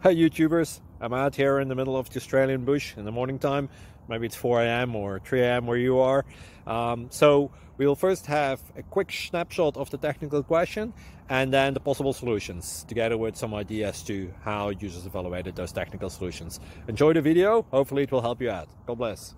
Hey YouTubers, I'm out here in the middle of the Australian bush in the morning time. Maybe it's 4 a.m. or 3 a.m. where you are. So we'll first have a quick snapshot of the technical question and then the possible solutions, together with some ideas to how users evaluated those technical solutions. Enjoy the video, hopefully it will help you out. God bless.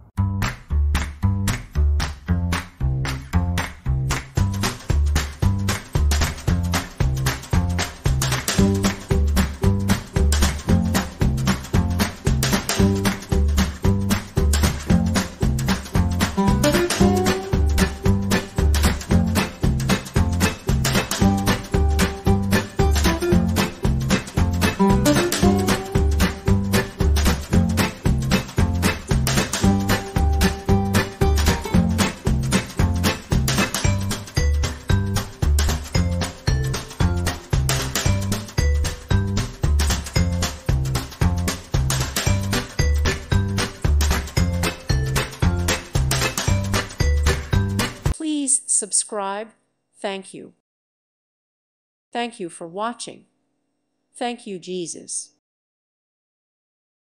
Please subscribe. Thank you. Thank you for watching. Thank you, Jesus.